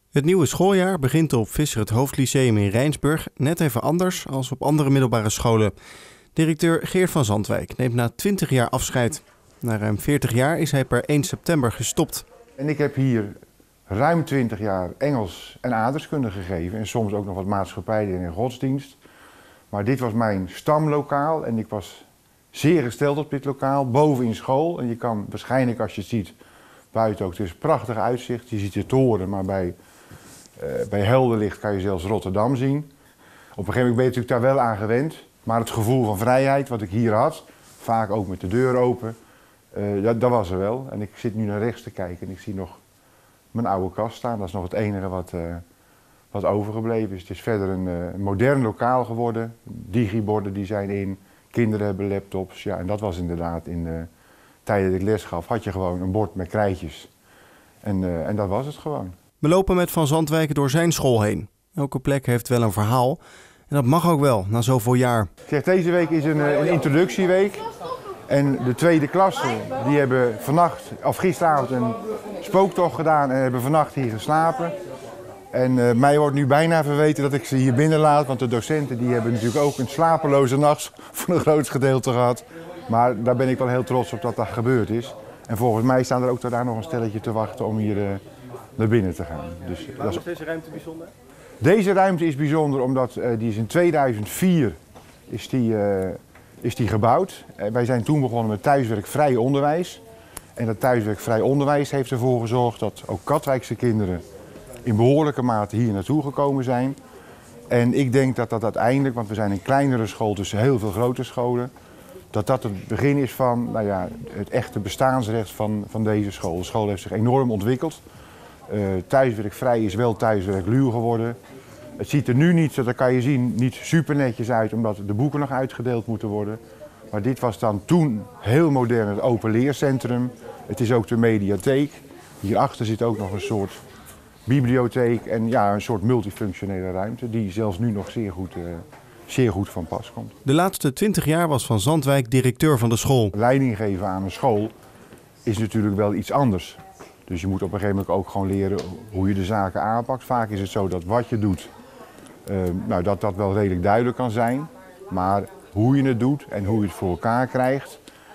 Het nieuwe schooljaar begint op Visser het Hoofdlyceum in Rijnsburg net even anders als op andere middelbare scholen. Directeur Geert van Zandwijk neemt na 20 jaar afscheid. Na ruim 40 jaar is hij per 1 september gestopt. En ik heb hier ruim 20 jaar Engels en aardrijkskunde gegeven en soms ook nog wat maatschappij en godsdienst. Maar dit was mijn stamlokaal en ik was zeer gesteld op dit lokaal, boven in school. En je kan waarschijnlijk, als je het ziet, buiten ook, het is een prachtig uitzicht. Je ziet de toren, maar bij helder licht kan je zelfs Rotterdam zien. Op een gegeven moment ben je natuurlijk daar wel aan gewend. Maar het gevoel van vrijheid wat ik hier had, vaak ook met de deur open, dat was er wel. En ik zit nu naar rechts te kijken en ik zie nog mijn oude kast staan. Dat is nog het enige wat overgebleven is. Het is verder een modern lokaal geworden. Digiborden die zijn in, kinderen hebben laptops. Ja, en dat was inderdaad in de tijden dat ik les gaf, had je gewoon een bord met krijtjes. En dat was het gewoon. We lopen met Van Zandwijk door zijn school heen. Elke plek heeft wel een verhaal. En dat mag ook wel, na zoveel jaar. Ik zeg, deze week is een introductieweek. En de tweede klasse, die hebben gisteravond een spooktocht gedaan en hebben vannacht hier geslapen. En mij wordt nu bijna verweten dat ik ze hier binnen laat, want de docenten die hebben natuurlijk ook een slapeloze nacht voor een groot gedeelte gehad. Maar daar ben ik wel heel trots op dat dat gebeurd is. En volgens mij staan er ook daar nog een stelletje te wachten om hier naar binnen te gaan. Dus, waarom is deze ruimte bijzonder? Deze ruimte is bijzonder omdat die is in 2004 is die gebouwd. Wij zijn toen begonnen met thuiswerkvrij onderwijs. En dat thuiswerkvrij onderwijs heeft ervoor gezorgd dat ook Katwijkse kinderen in behoorlijke mate hier naartoe gekomen zijn. En ik denk dat dat uiteindelijk, want we zijn een kleinere school tussen heel veel grote scholen, dat dat het begin is van het echte bestaansrecht van deze school. De school heeft zich enorm ontwikkeld. Thuiswerkvrij is wel thuiswerkluw geworden. Het ziet er nu niet, dat kan je zien, niet super netjes uit, omdat de boeken nog uitgedeeld moeten worden. Maar dit was dan toen heel modern het open leercentrum. Het is ook de mediatheek. Hierachter zit ook nog een soort bibliotheek en een soort multifunctionele ruimte die zelfs nu nog zeer goed van pas komt. De laatste 20 jaar was Van Zandwijk directeur van de school. Leiding geven aan een school is natuurlijk wel iets anders. Dus je moet op een gegeven moment ook gewoon leren hoe je de zaken aanpakt. Vaak is het zo dat wat je doet, dat wel redelijk duidelijk kan zijn. Maar hoe je het doet en hoe je het voor elkaar krijgt,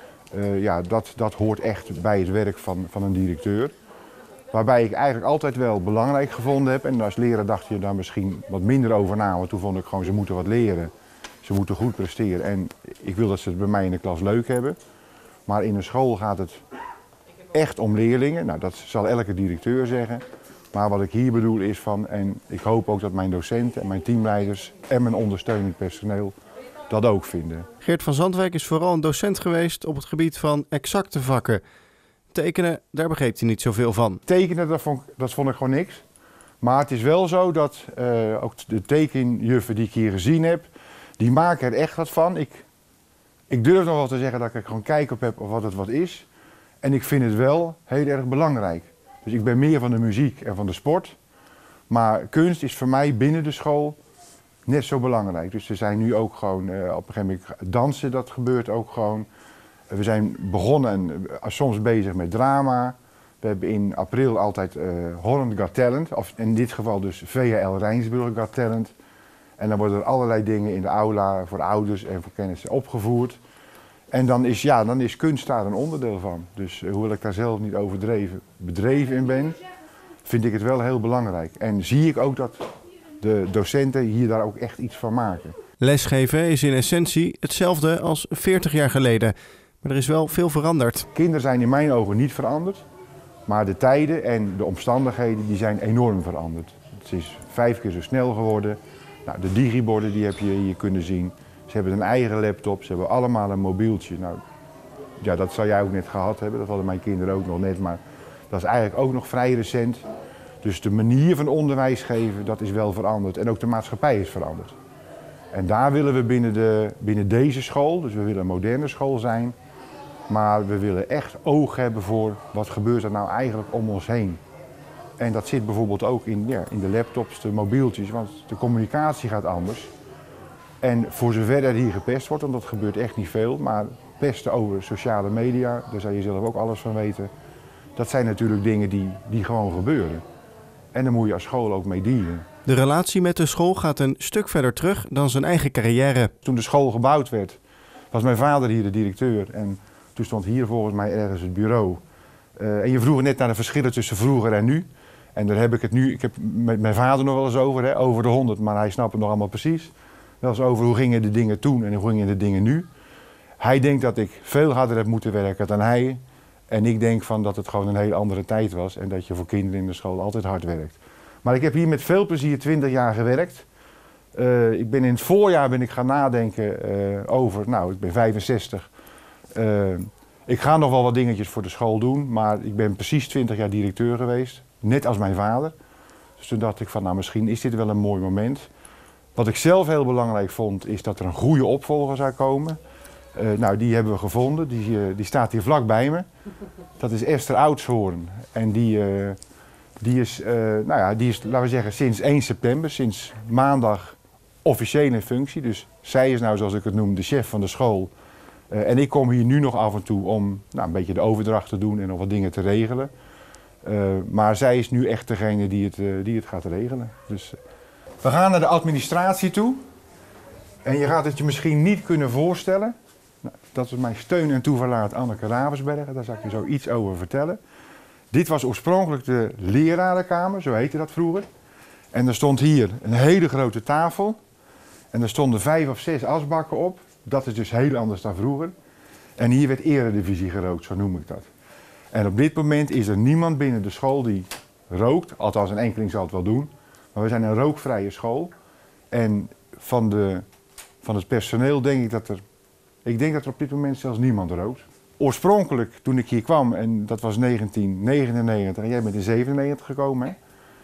dat hoort echt bij het werk van een directeur. Waarbij ik eigenlijk altijd wel belangrijk gevonden heb. En als leraar dacht je daar misschien wat minder over na. Want toen vond ik gewoon, ze moeten wat leren. Ze moeten goed presteren. En ik wil dat ze het bij mij in de klas leuk hebben. Maar in een school gaat het echt om leerlingen. Nou, dat zal elke directeur zeggen. Maar wat ik hier bedoel is en ik hoop ook dat mijn docenten en mijn teamleiders en mijn ondersteunend personeel dat ook vinden. Geert van Zandwijk is vooral een docent geweest op het gebied van exacte vakken. Tekenen, daar begreep hij niet zoveel van. Tekenen, dat vond ik gewoon niks. Maar het is wel zo dat ook de tekenjuffen die ik hier gezien heb, die maken er echt wat van. Ik durf nog wel te zeggen dat ik er gewoon kijk op heb of wat het wat is. En ik vind het wel heel erg belangrijk. Dus ik ben meer van de muziek en van de sport. Maar kunst is voor mij binnen de school net zo belangrijk. Dus er zijn nu ook gewoon op een gegeven moment dansen, dat gebeurt ook gewoon. We zijn begonnen en soms bezig met drama. We hebben in april altijd Holland Got Talent, of in dit geval dus VHL Rijnsburg Got Talent. En dan worden er allerlei dingen in de aula voor ouders en voor kennissen opgevoerd. En dan is kunst daar een onderdeel van. Dus hoewel ik daar zelf niet overdreven bedreven in ben, vind ik het wel heel belangrijk. En zie ik ook dat de docenten hier daar ook echt iets van maken. Lesgeven is in essentie hetzelfde als 40 jaar geleden. Maar er is wel veel veranderd. Kinderen zijn in mijn ogen niet veranderd. Maar de tijden en de omstandigheden die zijn enorm veranderd. Het is 5 keer zo snel geworden. Nou, de digiborden die heb je hier kunnen zien. Ze hebben een eigen laptop, ze hebben allemaal een mobieltje. Nou, dat zal jij ook net gehad hebben, dat hadden mijn kinderen ook nog net. Maar dat is eigenlijk ook nog vrij recent. Dus de manier van onderwijs geven, dat is wel veranderd. En ook de maatschappij is veranderd. En daar willen we binnen deze school, dus we willen een moderne school zijn. Maar we willen echt oog hebben voor wat gebeurt er nou eigenlijk om ons heen. En dat zit bijvoorbeeld ook in de laptops, de mobieltjes, want de communicatie gaat anders. En voor zover er hier gepest wordt, want dat gebeurt echt niet veel, maar pesten over sociale media, daar zou je zelf ook alles van weten. Dat zijn natuurlijk dingen die gewoon gebeuren. En daar moet je als school ook mee dienen. De relatie met de school gaat een stuk verder terug dan zijn eigen carrière. Toen de school gebouwd werd, was mijn vader hier de directeur. En toen stond hier volgens mij ergens het bureau. En je vroeg net naar de verschillen tussen vroeger en nu. En daar heb ik het nu, ik heb met mijn vader nog wel eens over, hè, over de 100, maar hij snapt het nog allemaal precies. Wel eens over hoe gingen de dingen toen en hoe gingen de dingen nu. Hij denkt dat ik veel harder heb moeten werken dan hij. En ik denk van dat het gewoon een hele andere tijd was en dat je voor kinderen in de school altijd hard werkt. Maar ik heb hier met veel plezier 20 jaar gewerkt. Ik ben in het voorjaar gaan nadenken over, nou ik ben 65. Ik ga nog wel wat dingetjes voor de school doen, maar ik ben precies 20 jaar directeur geweest. Net als mijn vader. Dus toen dacht ik van, nou misschien is dit wel een mooi moment. Wat ik zelf heel belangrijk vond, is dat er een goede opvolger zou komen. Nou, die hebben we gevonden. Die staat hier vlak bij me. Dat is Esther Oudshoorn. En die is, laten we zeggen, sinds 1 september, sinds maandag officieel in functie. Dus zij is nou, zoals ik het noem, de chef van de school. En ik kom hier nu nog af en toe om een beetje de overdracht te doen en nog wat dingen te regelen. Maar zij is nu echt degene die het gaat regelen. Dus, we gaan naar de administratie toe. En je gaat het je misschien niet kunnen voorstellen. Nou, dat is mijn steun en toeverlaat Anneke Ravensbergen. Daar zal ik je zo iets over vertellen. Dit was oorspronkelijk de lerarenkamer, zo heette dat vroeger. En er stond hier een hele grote tafel. En er stonden 5 of 6 asbakken op. Dat is dus heel anders dan vroeger. En hier werd eredivisie gerookt, zo noem ik dat. En op dit moment is er niemand binnen de school die rookt. Althans, een enkeling zal het wel doen. Maar we zijn een rookvrije school. En van het personeel denk ik dat er op dit moment zelfs niemand rookt. Oorspronkelijk, toen ik hier kwam, en dat was 1999, en jij bent in 1997 gekomen,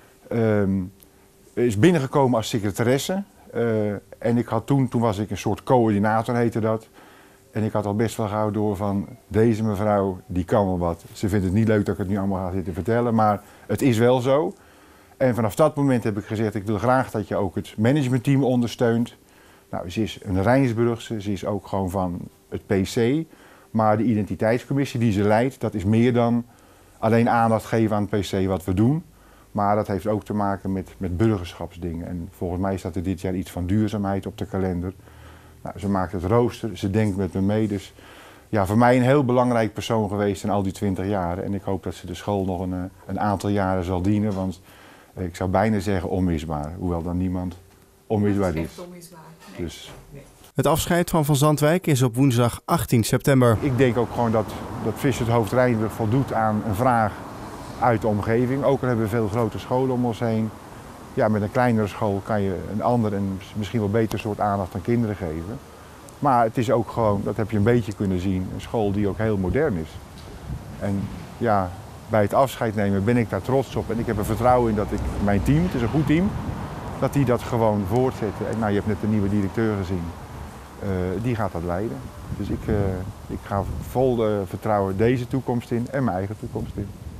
is binnengekomen als secretaresse. En ik had toen was ik een soort coördinator, heette dat. En ik had al best wel gauw door van, deze mevrouw, die kan wel wat. Ze vindt het niet leuk dat ik het nu allemaal ga zitten vertellen, maar het is wel zo. En vanaf dat moment heb ik gezegd, ik wil graag dat je ook het managementteam ondersteunt. Nou, ze is een Rijnsburgse, ze is ook gewoon van het PC. Maar de identiteitscommissie die ze leidt, dat is meer dan alleen aandacht geven aan het PC wat we doen. Maar dat heeft ook te maken met burgerschapsdingen. En volgens mij staat er dit jaar iets van duurzaamheid op de kalender. Nou, ze maakt het rooster, ze denkt met me mee. Dus ja, voor mij een heel belangrijk persoon geweest in al die 20 jaar. En ik hoop dat ze de school nog een aantal jaren zal dienen. Want ik zou bijna zeggen onmisbaar. Hoewel dan niemand onmisbaar is. Dus. Het afscheid van Van Zandwijk is op woensdag 18 september. Ik denk ook gewoon dat Vissershoofd Rijnsburg voldoet aan een vraag uit de omgeving. Ook al hebben we veel grote scholen om ons heen. Ja, met een kleinere school kan je een ander en misschien wel beter soort aandacht aan kinderen geven. Maar het is ook gewoon, dat heb je een beetje kunnen zien, een school die ook heel modern is. En ja, bij het afscheid nemen ben ik daar trots op. En ik heb er vertrouwen in dat mijn team, het is een goed team, dat die dat gewoon voortzetten. En nou, je hebt net de nieuwe directeur gezien. Die gaat dat leiden. Dus ik ga vol vertrouwen deze toekomst in en mijn eigen toekomst in.